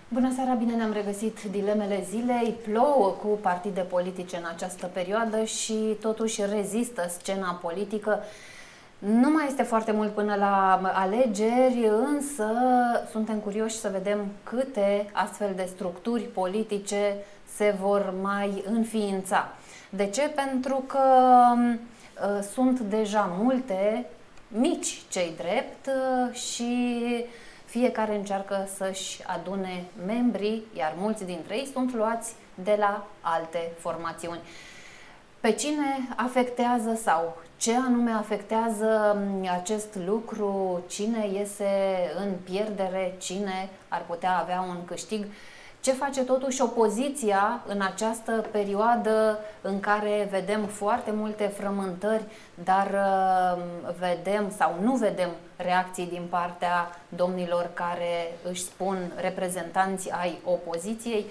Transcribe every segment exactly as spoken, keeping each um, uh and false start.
Bună seara, bine ne-am regăsit dilemele zilei. Plouă cu partide politice în această perioadă și totuși rezistă scena politică. Nu mai este foarte mult până la alegeri, însă suntem curioși să vedem câte astfel de structuri politice se vor mai înființa. De ce? Pentru că uh, sunt deja multe, mici cei drept, uh, și fiecare încearcă să-și adune membrii, iar mulți dintre ei sunt luați de la alte formațiuni. Pe cine afectează sau ce anume afectează acest lucru? Cine iese în pierdere? Cine ar putea avea un câștig? Ce face totuși opoziția în această perioadă în care vedem foarte multe frământări, dar vedem sau nu vedem reacții din partea domnilor care își spun reprezentanți ai opoziției?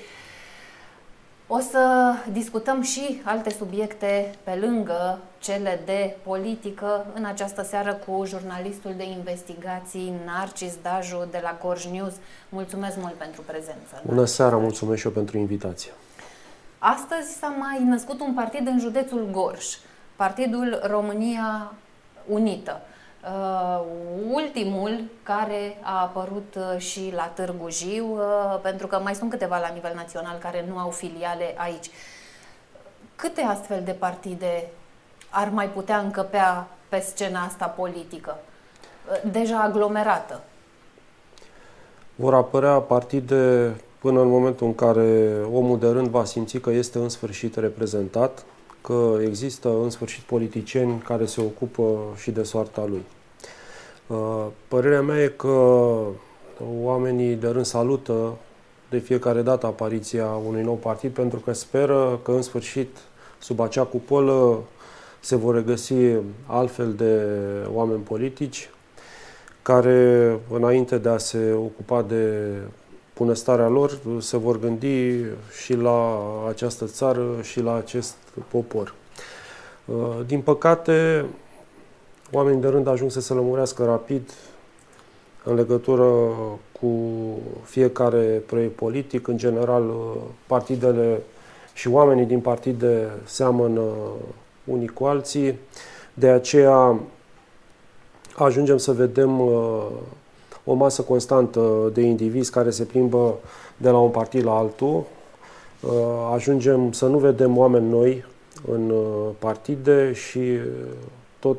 O să discutăm și alte subiecte pe lângă cele de politică în această seară cu jurnalistul de investigații Narcis Daju de la Gorj News. Mulțumesc mult pentru prezență. Bună seara, mulțumesc și eu pentru invitație. Astăzi s-a mai născut un partid în județul Gorj, Partidul România Unită. Uh, ultimul care a apărut uh, și la Târgu Jiu, uh, pentru că mai sunt câteva la nivel național care nu au filiale aici. Câte astfel de partide ar mai putea încăpea pe scena asta politică, uh, deja aglomerată? Vor apărea partide până în momentul în care omul de rând va simți că este în sfârșit reprezentat, că există în sfârșit politicieni care se ocupă și de soarta lui. Părerea mea e că oamenii de rând salută de fiecare dată apariția unui nou partid, pentru că speră că în sfârșit sub acea cupolă se vor regăsi altfel de oameni politici care, înainte de a se ocupa de bunăstarea lor, se vor gândi și la această țară și la acest popor. Din păcate, oamenii de rând ajung să se lămurească rapid în legătură cu fiecare proiect politic. În general, partidele și oamenii din partide seamănă unii cu alții. De aceea ajungem să vedem o masă constantă de indivizi care se plimbă de la un partid la altul. Ajungem să nu vedem oameni noi în partide și tot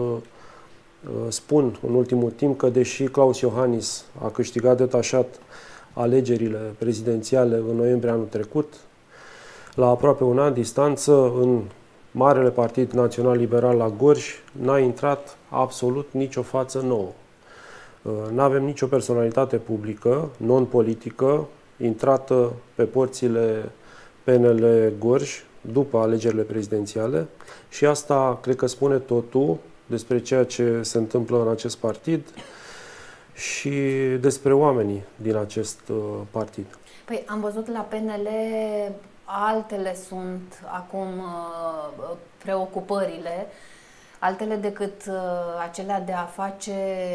spun în ultimul timp că deși Klaus Iohannis a câștigat detașat alegerile prezidențiale în noiembrie anul trecut, la aproape un an distanță, în Marele Partid Național Liberal la Gorj n-a intrat absolut nicio față nouă. Nu avem nicio personalitate publică, non-politică, intrată pe porțile P N L Gorj după alegerile prezidențiale și asta cred că spune totul despre ceea ce se întâmplă în acest partid și despre oamenii din acest partid. Păi am văzut la P N L, altele sunt acum preocupările, altele decât acelea de a face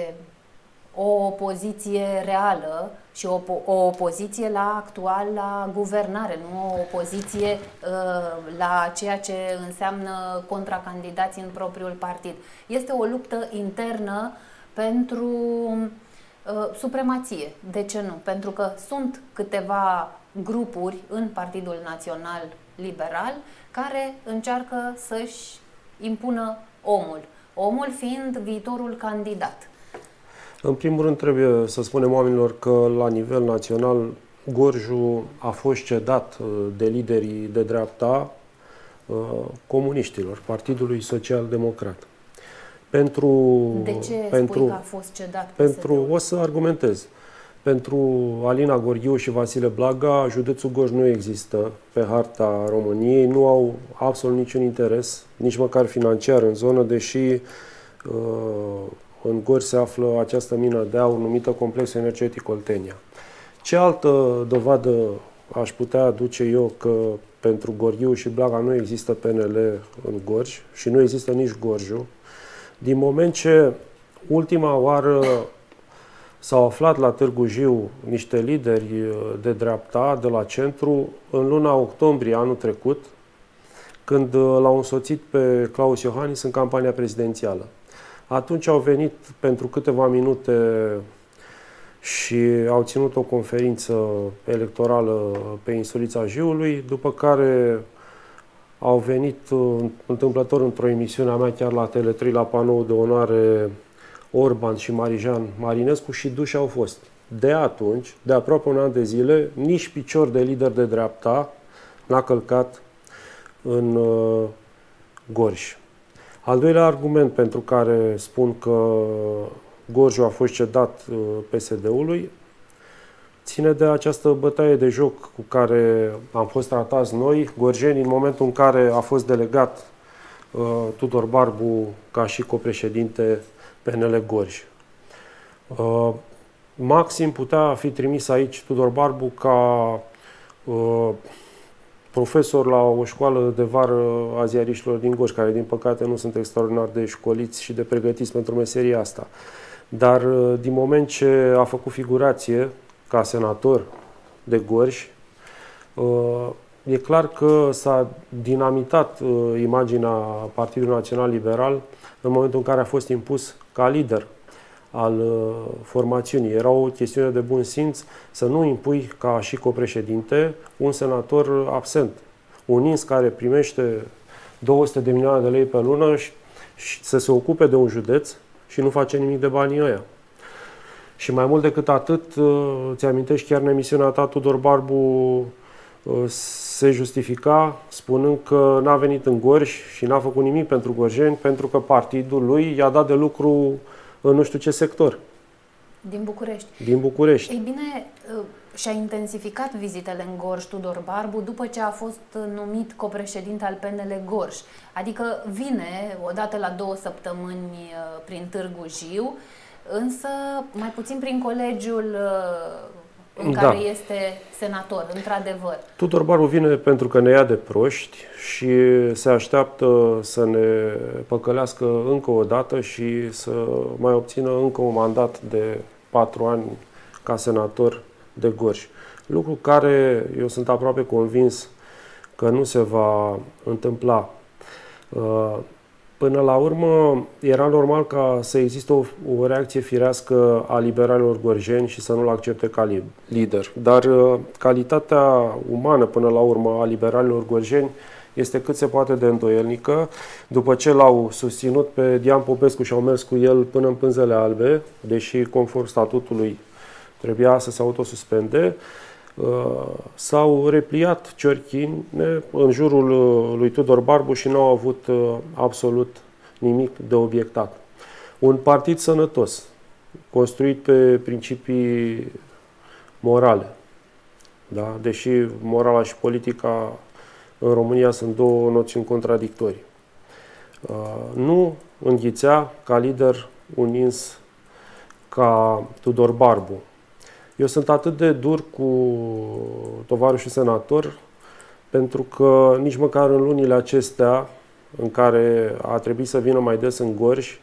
o opoziție reală și o, o opoziție la actuala guvernare, nu o opoziție uh, la ceea ce înseamnă contracandidați în propriul partid. Este o luptă internă pentru uh, supremație. De ce nu? Pentru că sunt câteva grupuri în Partidul Național Liberal care încearcă să-și impună omul. Omul fiind viitorul candidat. În primul rând trebuie să spunem oamenilor că la nivel național Gorjul a fost cedat de liderii de dreapta comuniștilor, Partidului Social Democrat. Pentru, de ce pentru, spui că a fost cedat? Pentru, o să argumentez. Pentru Alina Gorghiu și Vasile Blaga, județul Gorj nu există pe harta României, nu au absolut niciun interes, nici măcar financiar în zonă, deși uh, în Gorj se află această mină de aur numită Complexul Energetic Oltenia. Ce altă dovadă aș putea aduce eu că pentru Gorghiu și Blaga nu există P N L în Gorj și nu există nici Gorjul, din moment ce ultima oară s-au aflat la Târgu Jiu niște lideri de dreapta, de la centru, în luna octombrie anul trecut, când l-au însoțit pe Claus Iohannis în campania prezidențială. Atunci au venit pentru câteva minute și au ținut o conferință electorală pe insulița Jiului, după care au venit întâmplător într-o emisiune a mea chiar la Tele trei, la panoul de onoare, Orban și Marijan Marinescu și duși au fost. De atunci, de aproape un an de zile, nici picior de lider de dreapta n-a călcat în uh, Gorj. Al doilea argument pentru care spun că Gorjul a fost cedat uh, P S D-ului ține de această bătaie de joc cu care am fost tratați noi, gorjenii, în momentul în care a fost delegat uh, Tudor Barbu ca și copreședinte P N L Gorj. Uh, maxim putea fi trimis aici Tudor Barbu ca uh, profesor la o școală de vară a ziariștilor din Gorj, care din păcate nu sunt extraordinar de școliți și de pregătiți pentru meseria asta. Dar din moment ce a făcut figurație ca senator de Gorj, e clar că s-a dinamitat imaginea Partidului Național Liberal în momentul în care a fost impus ca lider al formațiunii. Era o chestiune de bun simț să nu impui ca și copreședinte un senator absent. Un ins care primește două sute de milioane de lei pe lună și, și să se ocupe de un județ și nu face nimic de banii ăia. Și mai mult decât atât, ți amintești chiar în emisiunea ta, Tudor Barbu se justifica spunând că n-a venit în Gorj și n-a făcut nimic pentru gorjeni pentru că partidul lui i-a dat de lucru în nu știu ce sector. Din București. Din București. Ei bine, și-a intensificat vizitele în Gorj Tudor Barbu după ce a fost numit copreședinte al P N L Gorj. Adică vine odată la două săptămâni prin Târgu Jiu, însă mai puțin prin colegiul în da. care este senator, într-adevăr. Tudor Barbu vine pentru că ne ia de proști și se așteaptă să ne păcălească încă o dată și să mai obțină încă un mandat de patru ani ca senator de Gorj. Lucru care eu sunt aproape convins că nu se va întâmpla. Până la urmă, era normal ca să existe o, o reacție firească a liberalilor gorjeni și să nu-l accepte ca lider. Dar calitatea umană, până la urmă, a liberalilor gorjeni este cât se poate de îndoielnică. După ce l-au susținut pe Dian Popescu și au mers cu el până în pânzele albe, deși conform statutului trebuia să se autosuspende, s-au repliat ciorchine în jurul lui Tudor Barbu și nu au avut absolut nimic de obiectat. Un partid sănătos, construit pe principii morale, da? Deși morala și politica în România sunt două noțiuni contradictorii. Nu înghițea ca lider un ins ca Tudor Barbu. Eu sunt atât de dur cu tovarășul senator pentru că nici măcar în lunile acestea în care a trebuit să vină mai des în Gorj,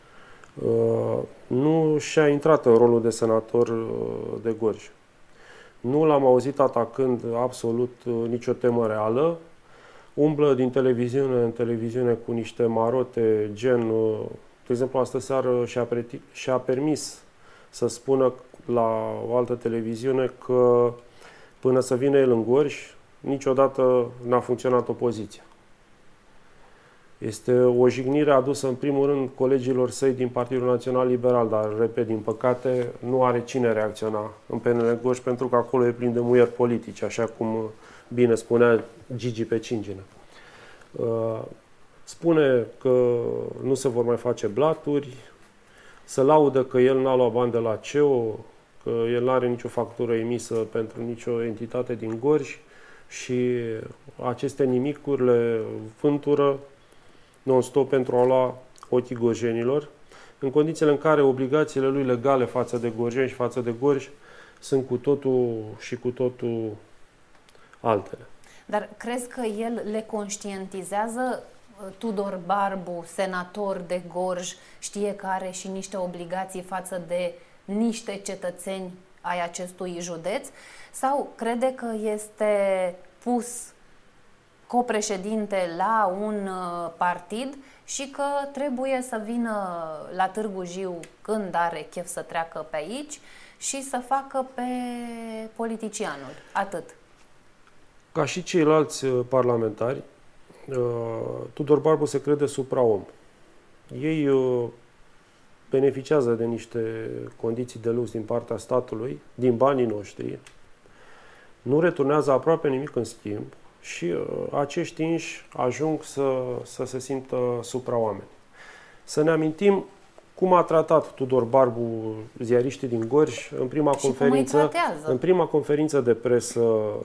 nu și-a intrat în rolul de senator de Gorj. Nu l-am auzit atacând absolut nicio temă reală. Umblă din televiziune în televiziune cu niște marote gen, de exemplu, astă seară și-a, și-a permis să spună la o altă televiziune că până să vină el în Gorj, niciodată n-a funcționat opoziția. Este o jignire adusă în primul rând colegilor săi din Partidul Național Liberal, dar, repet, din păcate, nu are cine reacționa în P N L Gorj pentru că acolo e plin de muieri politici, așa cum bine spunea Gigi Pecingină. Spune că nu se vor mai face blaturi, se laudă că el n-a luat bani de la C E O, că el nu are nicio factură emisă pentru nicio entitate din Gorj și aceste nimicuri le vântură non-stop pentru a lua ochii gorjenilor, în condițiile în care obligațiile lui legale față de gorjeni și față de Gorj sunt cu totul și cu totul altele. Dar crezi că el le conștientizează? Tudor Barbu, senator de Gorj, știe că are și niște obligații față de niște cetățeni ai acestui județ, sau crede că este pus copreședinte la un partid și că trebuie să vină la Târgu Jiu când are chef să treacă pe aici și să facă pe politicianul. Atât. Ca și ceilalți parlamentari, Tudor Barbu se crede supraom. Ei beneficiază de niște condiții de lux din partea statului, din banii noștri, nu returnează aproape nimic în schimb și uh, acești inși ajung să, să se simtă supraoameni. Să ne amintim cum a tratat Tudor Barbu ziariștii din Gorj în prima, conferință, în prima conferință de presă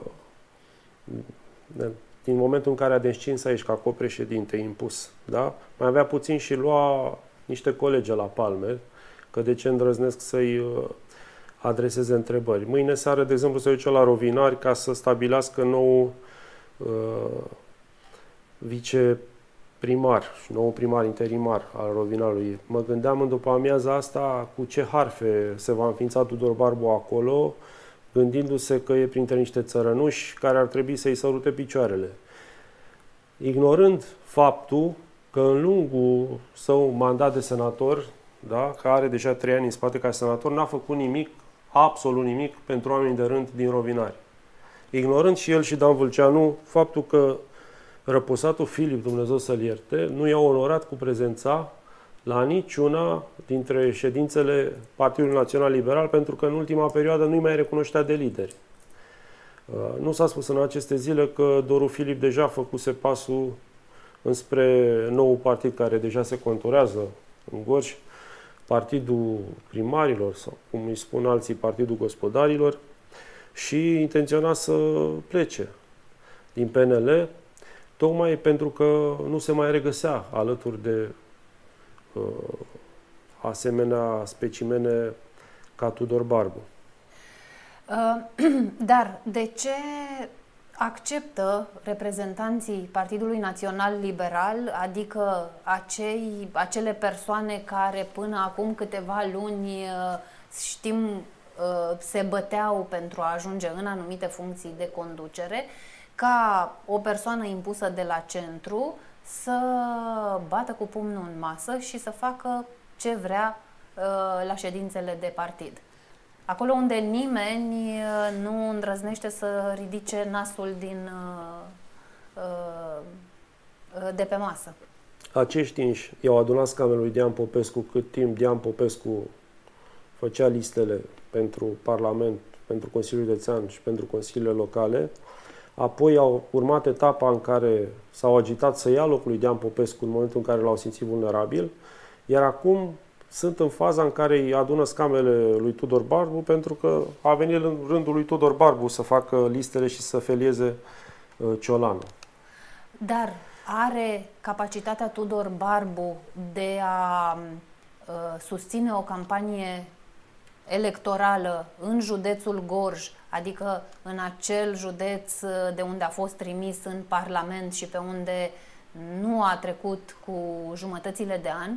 din momentul în care a descins aici ca copreședinte impus. Da? Mai avea puțin și lua niște colegi la palme, că de ce îndrăznesc să-i adreseze întrebări. Mâine seară, de exemplu, se duce la Rovinari ca să stabilească nou uh, viceprimar și nou primar interimar al Rovinarului. Mă gândeam în după amiaza asta cu ce harfe se va înființa Tudor Barbu acolo, gândindu-se că e printre niște țărănuși care ar trebui să-i sărute picioarele. Ignorând faptul că în lungul său mandat de senator, da, care are deja trei ani în spate ca senator, n-a făcut nimic, absolut nimic, pentru oamenii de rând din Rovinari. Ignorând și el și Dan Vâlceanu faptul că răposatul Filip, Dumnezeu să-l ierte, nu i-a onorat cu prezența la niciuna dintre ședințele Partidului Național Liberal, pentru că în ultima perioadă nu-i mai recunoștea de lideri. Nu s-a spus în aceste zile că Doru Filip deja făcuse pasul înspre nou partid care deja se conturează în Gorj, Partidul Primarilor, sau cum îi spun alții, Partidul Gospodarilor, și intenționa să plece din P N L, tocmai pentru că nu se mai regăsea alături de uh, asemenea specimene ca Tudor Barbu. Uh, dar de ce acceptă reprezentanții Partidului Național Liberal, adică acei, acele persoane care până acum câteva luni, știm, se băteau pentru a ajunge în anumite funcții de conducere, ca o persoană impusă de la centru să bată cu pumnul în masă și să facă ce vrea la ședințele de partid? Acolo unde nimeni nu îndrăznește să ridice nasul din, de pe masă. Acești inși i-au adunat scaunele lui Dian Popescu cât timp Dian Popescu făcea listele pentru Parlament, pentru Consiliul Județean și pentru consiliile locale. Apoi au urmat etapa în care s-au agitat să ia locul lui Dian Popescu în momentul în care l-au simțit vulnerabil, iar acum sunt în faza în care îi adună scamele lui Tudor Barbu, pentru că a venit în rândul lui Tudor Barbu să facă listele și să felieze uh, Ciolanul. Dar are capacitatea Tudor Barbu de a uh, susține o campanie electorală în județul Gorj, adică în acel județ de unde a fost trimis în Parlament și pe unde nu a trecut cu jumătățile de an?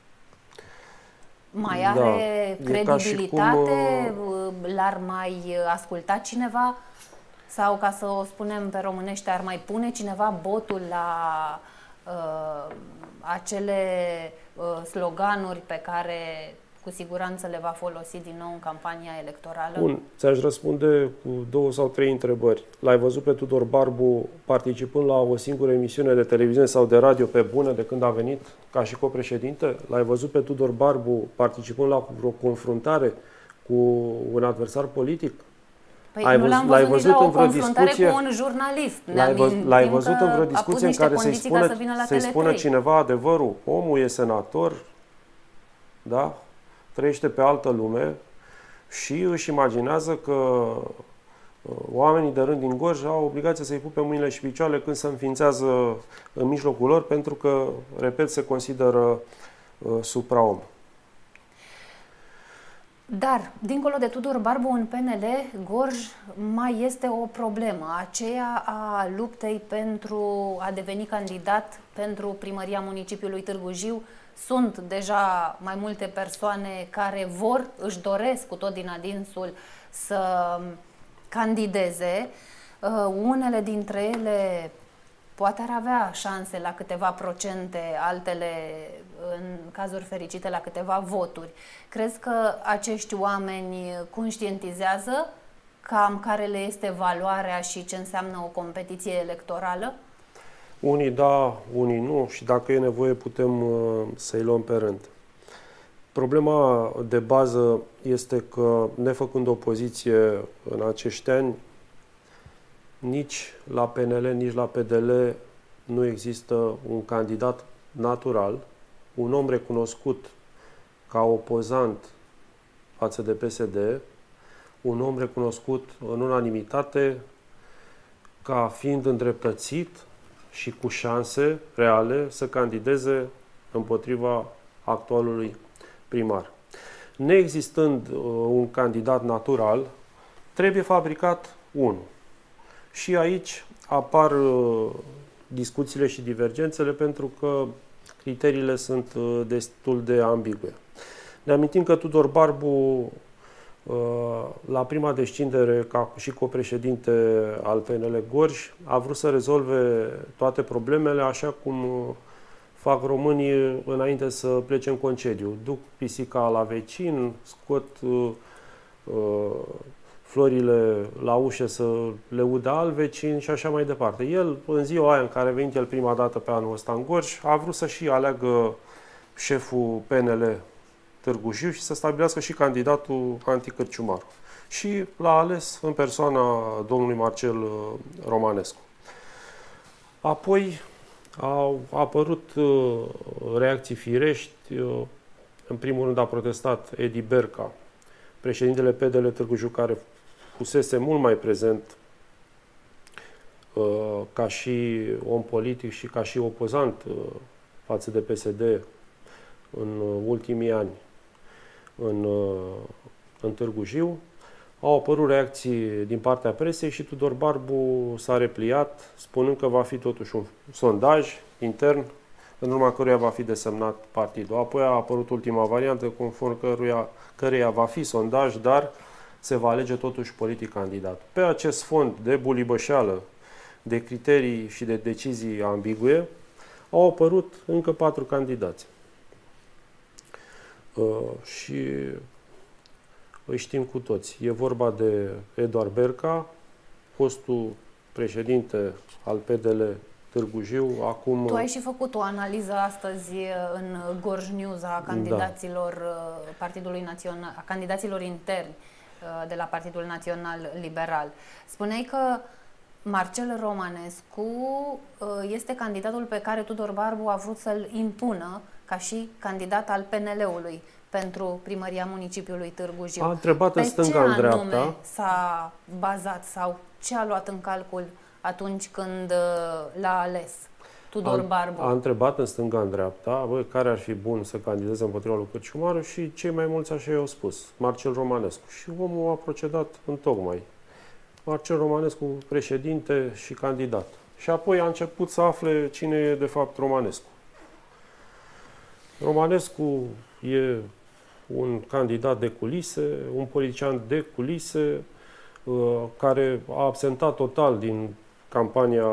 Mai are da, credibilitate? Cum... L-ar mai asculta cineva? Sau, ca să o spunem pe românește, ar mai pune cineva botul la uh, acele uh, sloganuri pe care cu siguranță le va folosi din nou în campania electorală? Bun, ți-aș răspunde cu două sau trei întrebări. L-ai văzut pe Tudor Barbu participând la o singură emisiune de televiziune sau de radio pe bune de când a venit ca și copreședinte? L-ai văzut pe Tudor Barbu participând la vreo confruntare cu un adversar politic? Păi ai nu l-am văzut, văzut nici la o confruntare discuție, cu un jurnalist. L-ai văzut, l-ai văzut în vreo discuție în care să-i spună, să spună cineva adevărul? Omul e senator, da? Trăiește pe altă lume și își imaginează că oamenii de rând din Gorj au obligația să-i pupe mâinile și picioarele când se înființează în mijlocul lor, pentru că, repet, se consideră uh, supraom. Dar, dincolo de Tudor Barbu, în P N L, Gorj mai este o problemă, aceea a luptei pentru a deveni candidat pentru primăria municipiului Târgu Jiu sunt deja mai multe persoane care vor, își doresc cu tot din adinsul să candideze. Unele dintre ele poate ar avea șanse la câteva procente, altele, în cazuri fericite, la câteva voturi. Crezi că acești oameni conștientizează cam care le este valoarea și ce înseamnă o competiție electorală? Unii da, unii nu și dacă e nevoie putem uh, să-i luăm pe rând. Problema de bază este că, nefăcând opoziție în acești ani, nici la P N L, nici la P D L nu există un candidat natural, un om recunoscut ca opozant față de P S D, un om recunoscut în unanimitate ca fiind îndreptățit și cu șanse reale să candideze împotriva actualului primar. Neexistând uh, un candidat natural, trebuie fabricat unul. Și aici apar uh, discuțiile și divergențele pentru că criteriile sunt uh, destul de ambigue. Ne amintim că Tudor Barbu, la prima descindere ca și copreședinte al P N L Gorj, a vrut să rezolve toate problemele așa cum fac românii înainte să plece în concediu. Duc pisica la vecin, scot uh, florile la ușă să le udă alt vecin și așa mai departe. El, în ziua aia în care a venit el prima dată pe anul ăsta în Gorj, a vrut să și aleagă șeful P N L Târgu Jiu și să stabilească și candidatul anticârciumaru. Și l-a ales în persoana domnului Marcel Romanescu. Apoi au apărut reacții firești. În primul rând a protestat Edi Berca, președintele P D L Târgu Jiu, care fusese mult mai prezent ca și om politic și ca și opozant față de P S D în ultimii ani în, în Târgu Jiu. Au apărut reacții din partea presei și Tudor Barbu s-a repliat, spunând că va fi totuși un sondaj intern, în urma căruia va fi desemnat partidul. Apoi a apărut ultima variantă, conform căruia, căreia va fi sondaj, dar se va alege totuși politic candidat. Pe acest fond de bulibășeală, de criterii și de decizii ambigue, au apărut încă patru candidați. Uh, și îi știm cu toți. E vorba de Eduard Berca, fostul președinte al P D L Târgu Jiu. Acum... Tu ai și făcut o analiză astăzi în Gorj News a candidaților da. Partidului Național, a candidaților interni de la Partidul Național Liberal. Spuneai că Marcel Romanescu este candidatul pe care Tudor Barbu a vrut să-l impună ca și candidat al P N L-ului pentru primăria municipiului Târgu Jiu. A întrebat în stânga, în dreapta. Pe ce anume s-a bazat sau ce a luat în calcul atunci când l-a ales Tudor a, Barbu? A întrebat în stânga, în dreapta, bă, care ar fi bun să candideze împotriva lui Cârciumaru și cei mai mulți așa i-au spus, Marcel Romanescu. Și omul a procedat întocmai. Marcel Romanescu, președinte și candidat. Și apoi a început să afle cine e de fapt Romanescu. Romanescu e un candidat de culise, un politician de culise, care a absentat total din campania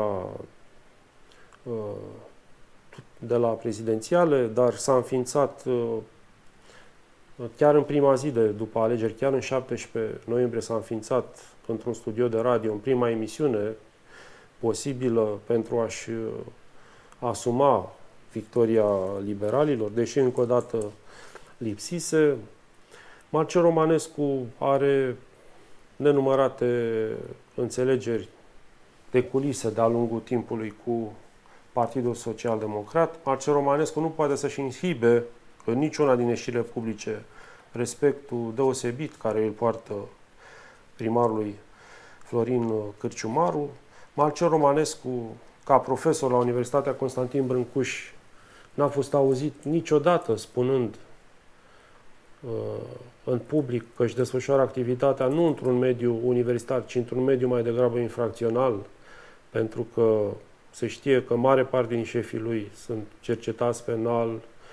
de la prezidențiale, dar s-a înființat chiar în prima zi de după alegeri, chiar în șaptesprezece noiembrie s-a înființat într-un studio de radio, în prima emisiune posibilă pentru a-și asuma victoria liberalilor, deși încă o dată lipsise. Marcel Romanescu are nenumărate înțelegeri de culise de-a lungul timpului cu Partidul Social Democrat. Marcel Romanescu nu poate să-și inhibe în niciuna din ieșirile publice respectul deosebit care îl poartă primarului Florin Cârciumaru. Marcel Romanescu, ca profesor la Universitatea Constantin Brâncuș, n-a fost auzit niciodată spunând uh, în public că își desfășoară activitatea nu într-un mediu universitar, ci într-un mediu mai degrabă infracțional, pentru că se știe că mare parte din șefii lui sunt cercetați penal,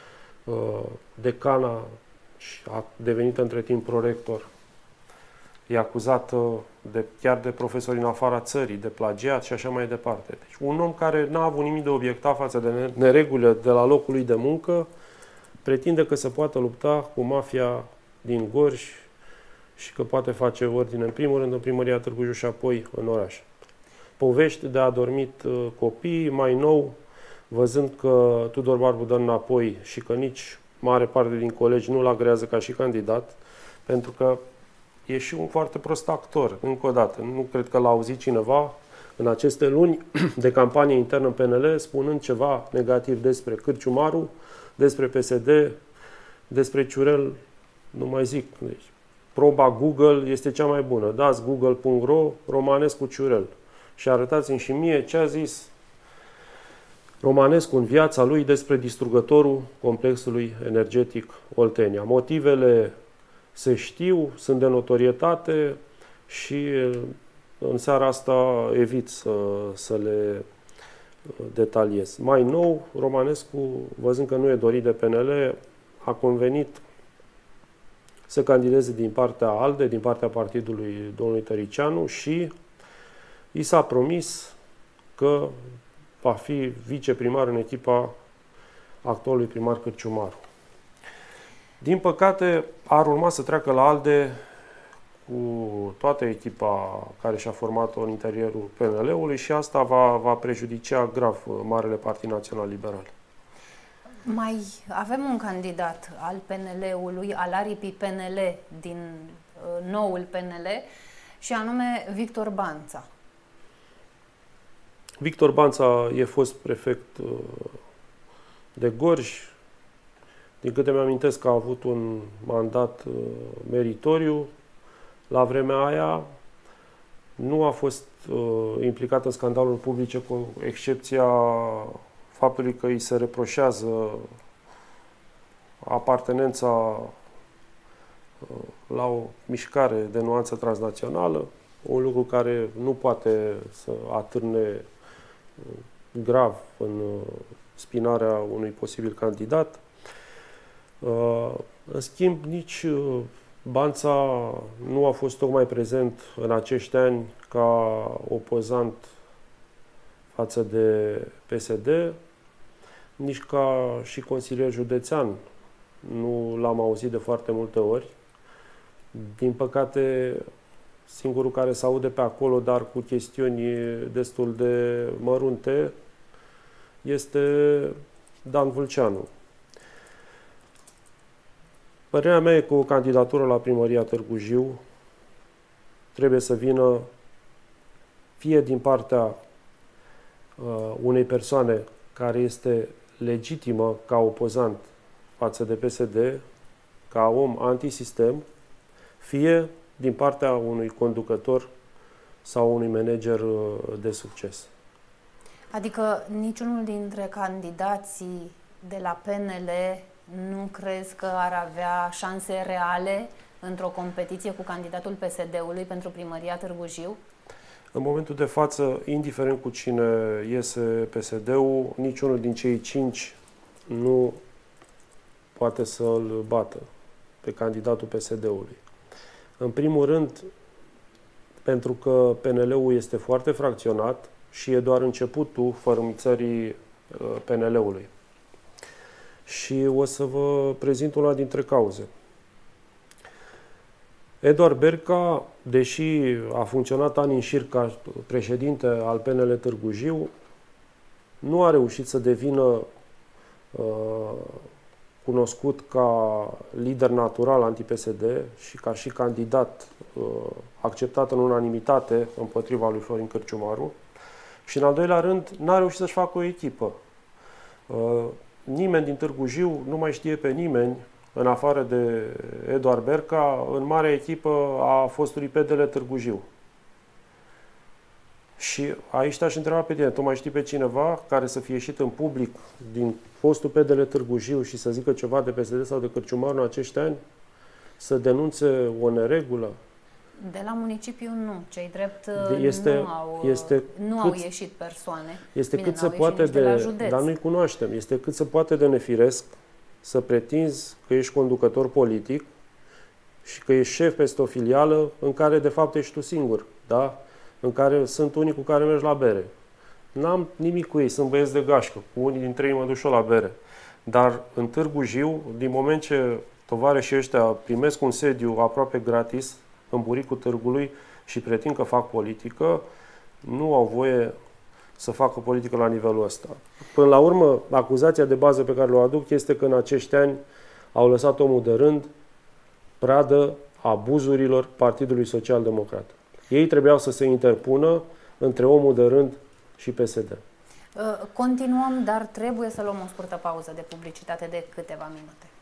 decana și a devenit între timp prorector, e acuzată de, chiar de profesori în afara țării, de plagiat și așa mai departe. Deci un om care n-a avut nimic de obiectat față de neregulile de la locul lui de muncă, pretinde că se poate lupta cu mafia din Gorj și că poate face ordine în primul rând în primăria Târgu Jiu și apoi în oraș. Povești de adormit copii, mai nou, văzând că Tudor Barbu dă înapoi și că nici mare parte din colegi nu-l agrează ca și candidat, pentru că e și un foarte prost actor, încă o dată. Nu cred că l-a auzit cineva în aceste luni de campanie internă în P N L spunând ceva negativ despre Cârciumaru, despre P S D, despre Ciurel, nu mai zic. Deci, proba Google este cea mai bună. Dați google punct ro, Romanescu Ciurel. Și arătați-mi și mie ce a zis Romanescu în viața lui despre distrugătorul complexului energetic Oltenia. Motivele se știu, sunt de notorietate și în seara asta evit să, să le detaliez. Mai nou, Romanescu, văzând că nu e dorit de P N L, a convenit să candideze din partea ALDE, din partea partidului domnului Tăricianu și i s-a promis că va fi viceprimar în echipa actualului primar Cârciumaru. Din păcate, ar urma să treacă la ALDE cu toată echipa care și-a format-o în interiorul P N L-ului și asta va, va prejudicia grav Marele Partid Național Liberal. Mai avem un candidat al P N L-ului, al aripii P N L din uh, noul P N L și anume Victor Banța. Victor Banța e fost prefect uh, de Gorj. Din câte mi-amintesc că a avut un mandat uh, meritoriu. La vremea aia nu a fost uh, implicat în scandaluri publice, cu excepția faptului că îi se reproșează apartenența uh, la o mișcare de nuanță transnațională, un lucru care nu poate să atârne uh, grav în uh, spinarea unui posibil candidat. Uh, în schimb, nici uh, Banța nu a fost tocmai prezent în acești ani ca opozant față de P S D, nici ca și consilier județean. Nu l-am auzit de foarte multe ori. Din păcate, singurul care se aude pe acolo, dar cu chestiuni destul de mărunte, este Dan Vâlceanu. Părerea mea e că o candidatură la primăria Târgu Jiu trebuie să vină fie din partea uh, unei persoane care este legitimă ca opozant față de P S D, ca om antisistem, fie din partea unui conducător sau unui manager uh, de succes. Adică niciunul dintre candidații de la P N L nu crezi că ar avea șanse reale într-o competiție cu candidatul P S D-ului pentru primăria Târgu Jiu? În momentul de față, indiferent cu cine iese P S D-ul, niciunul din cei cinci nu poate să-l bată pe candidatul P S D-ului. În primul rând, pentru că P N L-ul este foarte fracționat și e doar începutul fărâmițării P N L-ului. Și o să vă prezint una dintre cauze. Eduard Berca, deși a funcționat ani în șir ca președinte al P N L Târgu Jiu, nu a reușit să devină uh, cunoscut ca lider natural anti-P S D și ca și candidat uh, acceptat în unanimitate împotriva lui Florin Cârciumaru. Și în al doilea rând, n-a reușit să-și facă o echipă. Uh, nimeni din Târgu Jiu nu mai știe pe nimeni, în afară de Eduard Berca, în marea echipă a fostului P D L Târgu Jiu. Și aici te-aș întreba pe tine, tu mai știi pe cineva care să fie ieșit în public din fostul P D L Târgu Jiu și să zică ceva de P S D sau de Cârciumaru în acești ani? Să denunțe o neregulă? De la municipiu nu. Cei drept este, nu, au, este nu cât, au ieșit persoane. Este Bine, cât se poate de, de dar nu-i cunoaștem, este cât se poate de nefiresc să pretinzi că ești conducător politic și că ești șef peste o filială în care de fapt ești tu singur, da? În care sunt unii cu care mergi la bere. N-am nimic cu ei, sunt băieți de gașcă, cu unii dintre ei mă duc și eu la bere. Dar în Târgu Jiu, din moment ce tovarășii ăștia primesc un sediu aproape gratis în buricul târgului și pretind că fac politică, nu au voie să facă politică la nivelul ăsta. Până la urmă, acuzația de bază pe care o aduc este că în acești ani au lăsat omul de rând pradă abuzurilor Partidului Social Democrat. Ei trebuiau să se interpună între omul de rând și P S D. Continuăm, dar trebuie să luăm o scurtă pauză de publicitate de câteva minute.